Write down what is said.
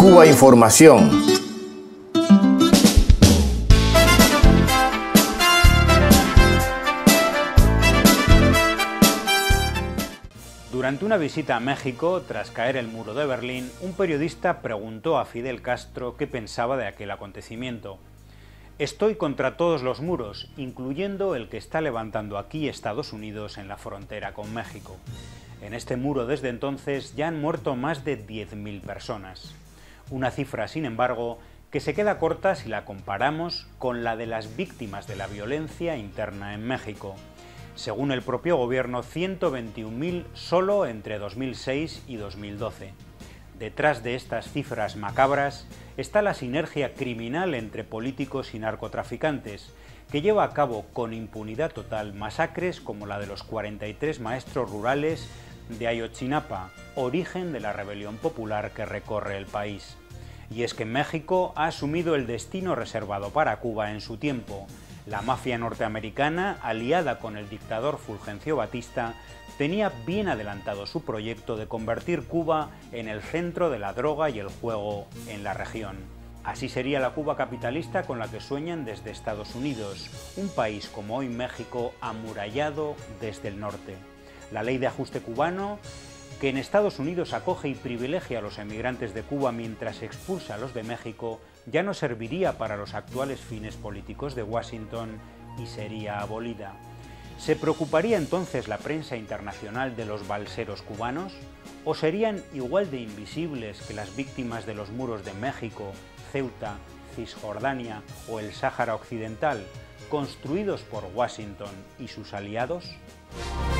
Cuba Información. Durante una visita a México, tras caer el muro de Berlín, un periodista preguntó a Fidel Castro qué pensaba de aquel acontecimiento. «Estoy contra todos los muros, incluyendo el que está levantando aquí Estados Unidos en la frontera con México. En este muro desde entonces ya han muerto más de 10.000 personas. Una cifra, sin embargo, que se queda corta si la comparamos con la de las víctimas de la violencia interna en México. Según el propio gobierno, 121.000 solo entre 2006 y 2012. Detrás de estas cifras macabras está la sinergia criminal entre políticos y narcotraficantes, que lleva a cabo con impunidad total masacres como la de los 43 maestros rurales de Ayotzinapa, origen de la rebelión popular que recorre el país. Y es que México ha asumido el destino reservado para Cuba en su tiempo. La mafia norteamericana, aliada con el dictador Fulgencio Batista, tenía bien adelantado su proyecto de convertir Cuba en el centro de la droga y el juego en la región. Así sería la Cuba capitalista con la que sueñan desde Estados Unidos, un país como hoy México amurallado desde el norte. La ley de ajuste cubano, que en Estados Unidos acoge y privilegia a los emigrantes de Cuba mientras expulsa a los de México, ya no serviría para los actuales fines políticos de Washington y sería abolida. ¿Se preocuparía entonces la prensa internacional de los balseros cubanos? ¿O serían igual de invisibles que las víctimas de los muros de México, Ceuta, Cisjordania o el Sáhara Occidental, construidos por Washington y sus aliados?